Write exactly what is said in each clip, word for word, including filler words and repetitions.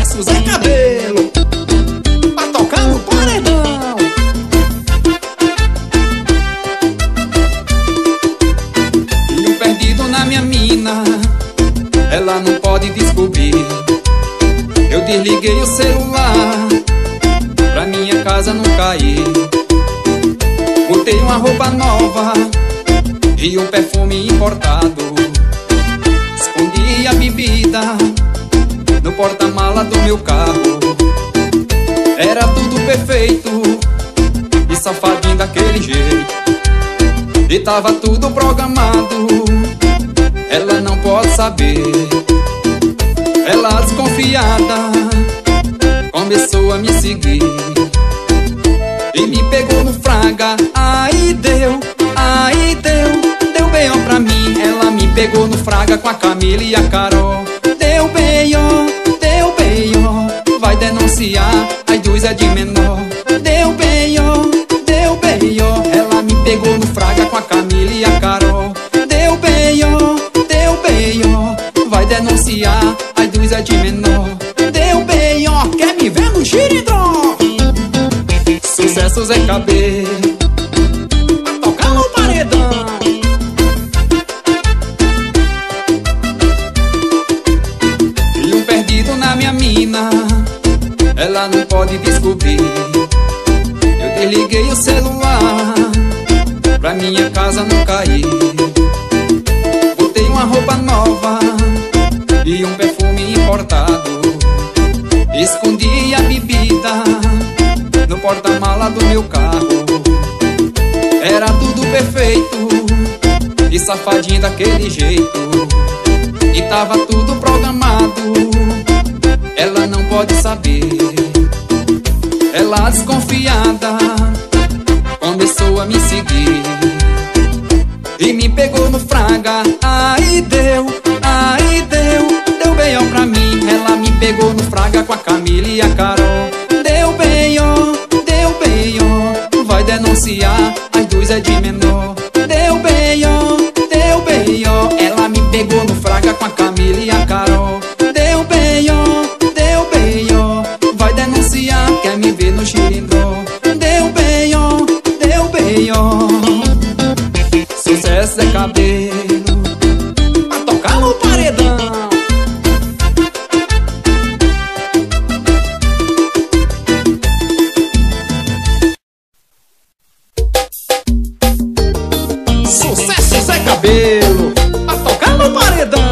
Sucesso Zé Cabelo, pra tocar no paredão. Filho perdido na minha mina, ela não pode descobrir. Eu desliguei o celular pra minha casa não cair. Botei uma roupa nova e um perfume importado. Escondi a bebida no porta-mala do meu carro. Era tudo perfeito e safadinho daquele jeito. E tava tudo programado, ela não pode saber. Ela desconfiada começou a me seguir e me pegou no fraga. Aí deu, aí deu, deu B O pra mim. Ela me pegou no fraga com a Camila e a Carol. Deu B O, deu B O, vai denunciar, as duas é de menor. Deu B O, deu B O, ela me pegou no fraga com a Camila e a Carol. Deu B O, deu B O, vai denunciar, as duas é de menor. Deu B O, quer me ver no Xirindró? Sucesso Zé Cabelo, pra tocar no paredão. Filho perdido na minha mina, ela não pode descobrir. Eu desliguei o celular pra minha casa não cair. Botei uma roupa nova e um perfume importado. Escondi a bebida no porta-mala do meu carro. Era tudo perfeito e safadinho daquele jeito. E tava tudo programado, ela não pode saber. Ela desconfiada começou a me seguir e me pegou no fraga. Aí deu, aí deu, deu B O pra mim. Ela me pegou no fraga com a Camila e a Carol. Deu B O, deu B O, vai denunciar, as duas é de menor. Deu B O, deu B O, ela me pegou no fraga com a Camila e a Carol. Deu B O, deu B O, vai denunciar, quer me ver no Xirindró. Deu B O, deu B O, sucesso é cabelo, pra tocar no paredão. Sucesso Zé Cabelo, pra tocar no paredão.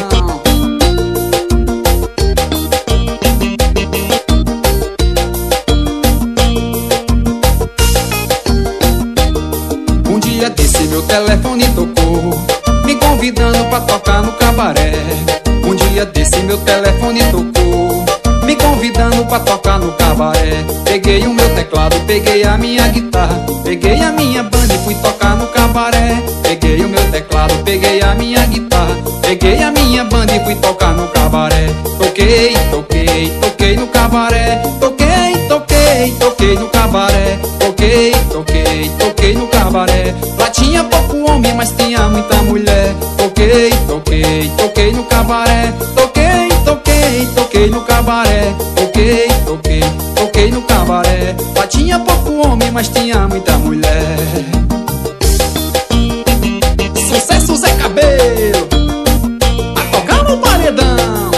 Um dia desse meu telefone tocou, me convidando pra tocar no cabaré. Um dia desse meu telefone tocou, me convidando pra tocar no cabaré. Peguei o meu teclado, peguei a minha guitarra, peguei a minha banda e fui tocar no cabaré. Peguei o meu teclado, peguei a minha guitarra, peguei a minha banda e fui tocar no cabaré. Toquei, toquei, toquei no cabaré. Toquei, toquei, toquei no cabaré. Toquei, toquei, toquei no cabaré. Lá tinha pouco homem, mas tinha muita mulher. Toquei, toquei, toquei no cabaré. Toquei, toquei, toquei no cabaré. Toquei, toquei, toquei no cabaré. Lá tinha pouco homem, mas tinha muita mulher. Sucesso Zé Cabelo, a tocar no paredão.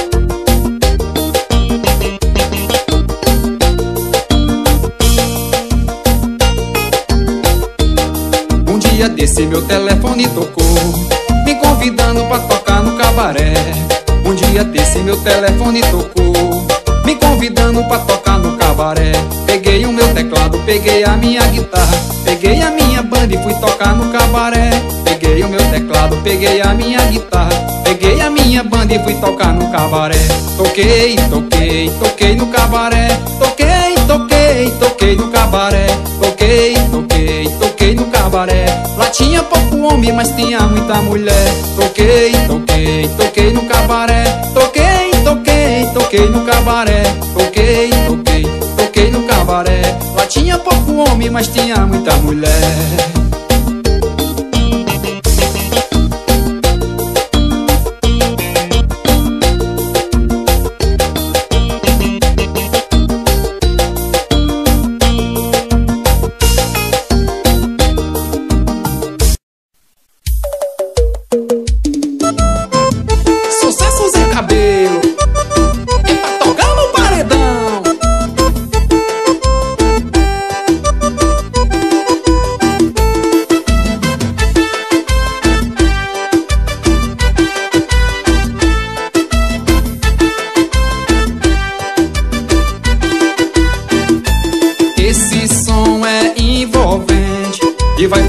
Um dia desse meu telefone tocou, me convidando pra tocar no cabaré. Um dia desse meu telefone tocou, me convidando pra tocar no cabaré. Peguei o meu teclado, peguei a minha guitarra, peguei a minha banda e fui tocar no cabaré. Peguei o meu teclado, peguei a minha guitarra, peguei a minha banda e fui tocar no cabaré. Toquei, toquei, toquei no cabaré. Toquei, toquei, toquei no cabaré. Toquei, toquei, toquei no cabaré. Lá tinha pouco homem, mas tinha muita mulher. Toquei, toquei, toquei no cabaré. Toquei, toquei, toquei no cabaré. Toquei, toquei, toquei no cabaré. Lá tinha pouco homem, mas tinha muita mulher.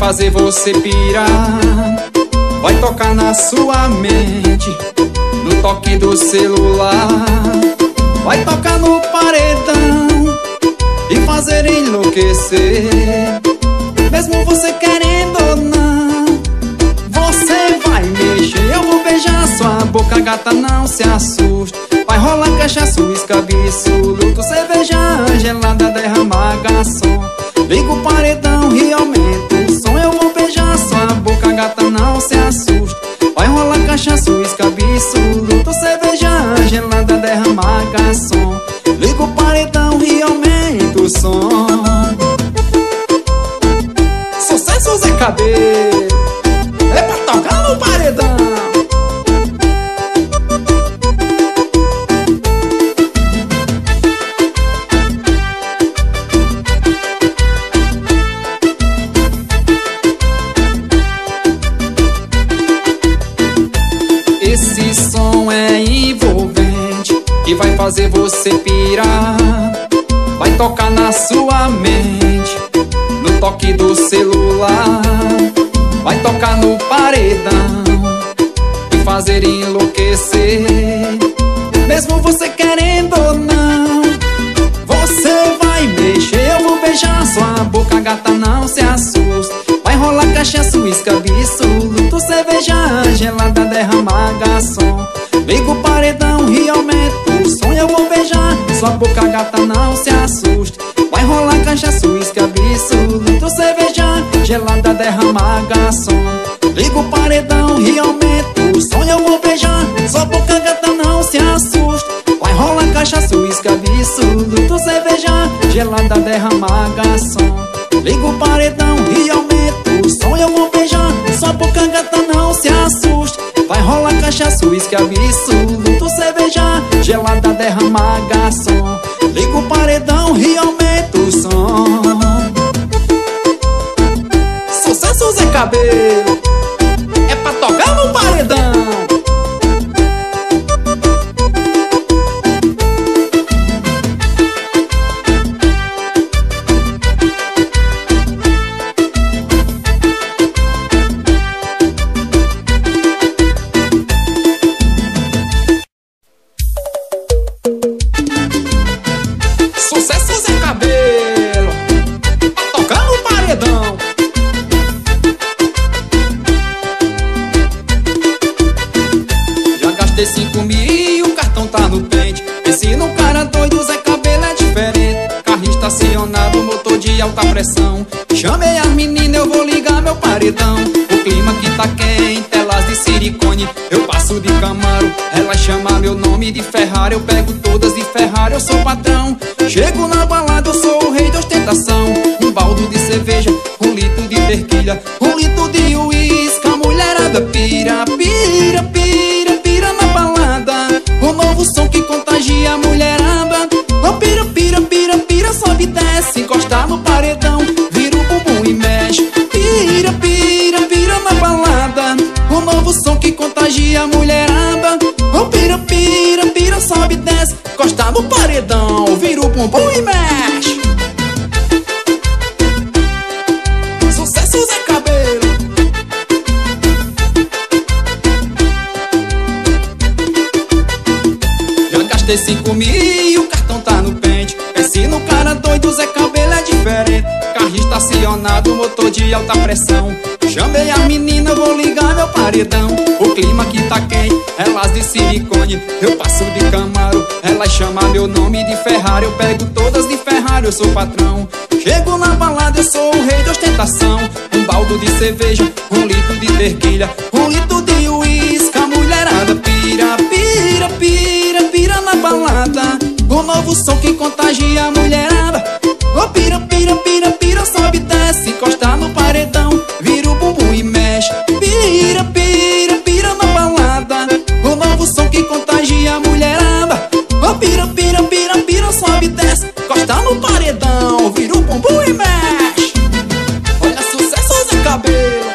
fazer você pirar, vai tocar na sua mente, no toque do celular, vai tocar no paredão e fazer enlouquecer. Mesmo você querendo ou não, você vai mexer. Eu vou beijar sua boca, gata, não se assuste. Vai rolar cachaça, uísque, absoluto, cerveja gelada, derramar garçom. Liga o paredão e aumenta o som. Eu vou beijar sua boca, gata, não se assuste. Vai rolar cachaça, uísque, absoluto, cerveja gelada, derramar garçom. Liga o paredão e aumenta o som. Sucesso Zé Cabelo, é pra tocar no paredão. Esse som é envolvente e vai fazer você pirar, vai tocar na sua mente, no toque do celular, vai tocar no paredão e fazer enlouquecer. Mesmo você querendo ou não, você vai mexer. Eu vou beijar sua boca, gata, não se assuste. Vai rolar cachaça, uísque, absoluto, cerveja gelada, derramar garçom. Liga o paredão e aumenta o som. Eu vou beijar sua boca, gata, não se assuste. Vai rolar cachaça, uísque, absoluto, cerveja gelada, derramar garçom. Liga o paredão e aumenta o som. Eu vou beijar sua boca, gata, não se assuste. Vai rolar cachaça, uísque, absoluto, cerveja gelada, derramar garçom. Liga o paredão e aumenta o som. Eu vou beijar sua boca, gata, não se assuste. Vai rolar cachaça, uísque, absoluto, cerveja gelada, derramar garçom. Liga o paredão e aumenta o som. Sucesso Zé Cabelo, é pra tocar no paredão. Cinco mil e o cartão tá no pente. Pense no cara doido, Zé Cabelo é diferente. Carro estacionado, motor de alta pressão. Chamei as meninas, eu vou ligar meu paredão. O clima que tá quente, telas de silicone. Eu passo de Camaro, ela chama meu nome de Ferrari. Eu pego todas de Ferrari, eu sou patrão. Chego na balada, eu sou o rei da ostentação. Um baldo de cerveja, um litro de terquilha, um litro de uísque. A mulherada pira, pira, pira, pira na balada. O novo som que contagia a mulherada. Oh, pira, pira, pira, pira, sobe e desce. Encosta no paredão, vira o bumbum e mexe. Pira, pira, pira na balada. O novo som que contagia a mulherada. Oh, pira, pira, pira, sobe e desce. Encosta no paredão, vira o bumbum e mexe. Sucesso Zé Cabelo. Já gastei cinco mil e o cartão tá no pente. Pense no cara doido, Zé Cabelo é diferente. Carro estacionado, motor de alta pressão. Chamei a menina, vou ligar meu paredão. O clima que tá quente, elas de silicone. Eu passo de Camaro, ela chama meu nome de Ferrari. Eu pego todas de Ferrari, eu sou patrão. Chego na balada, eu sou o rei da ostentação. Um baldo de cerveja, um litro de terquilha, um litro de uísque. A mulherada pira, pira, pira, pira na balada. O novo som que contagia a mulherada. Oh, pira, pira, pira, pira, sobe e desce. Encosta no paredão, vira o bumbum e mexe. Pira, pira, pira na balada. O novo som que contagia a mulherada. Oh, pira, pira, pira, pira, sobe e desce. Encosta no paredão, vira o bumbum e mexe. Olha, sucesso Zé Cabelo.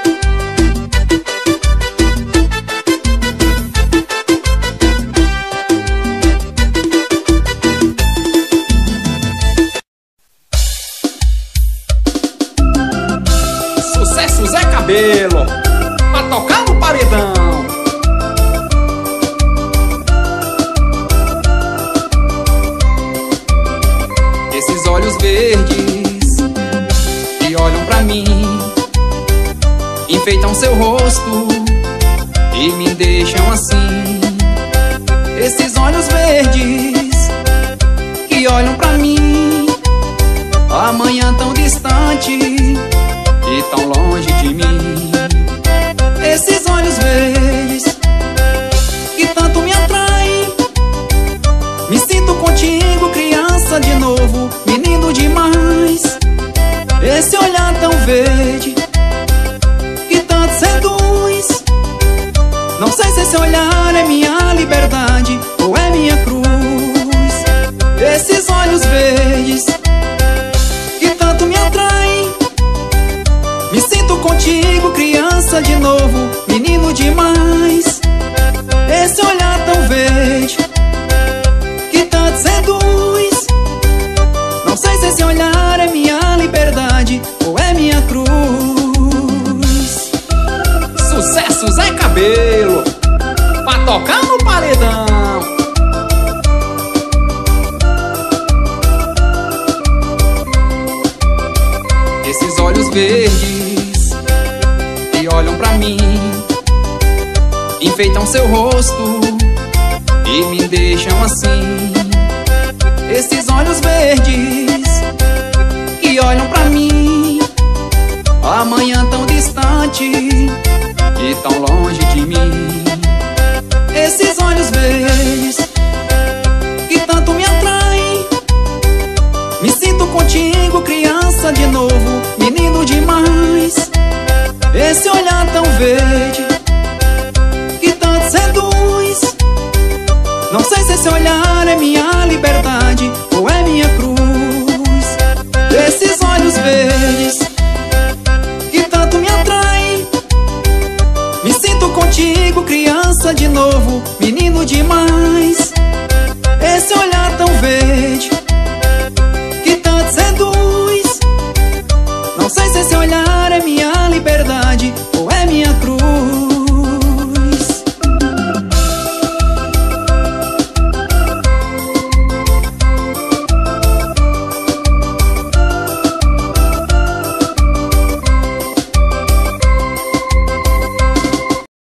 enfeitam seu rosto e me deixam assim. Esses olhos verdes que olham pra mim, amanhã tão distante e tão longe de mim. Esses olhos verdes que tanto me atraem, me sinto contigo, criança de novo, menino demais. Esse olhar tão verde que tanto seduz, não sei se esse olhar é minha liberdade ou é minha cruz. Esses olhos verdes que tanto me atraem, me sinto contigo, criança de novo, menino demais. Esse olhar tão verde que tanto seduz, não sei se esse olhar é minha liberdade ou é minha cruz. Sucesso Zé Cabelo, pra tocar no paredão. Esses olhos verdes que olham pra mim, enfeitam seu rosto e me deixam assim. Esses olhos verdes que olham pra mim, amanhã tão distante e tão longe de mim. Esses olhos verdes que tanto me atraem, me sinto contigo, criança de novo, menino demais. Esse olhar tão verde que tanto seduz, não sei se esse olhar é minha liberdade ou é minha cruz. Esses olhos verdes que tanto me atraem, me sinto contigo, criança de novo, menino demais.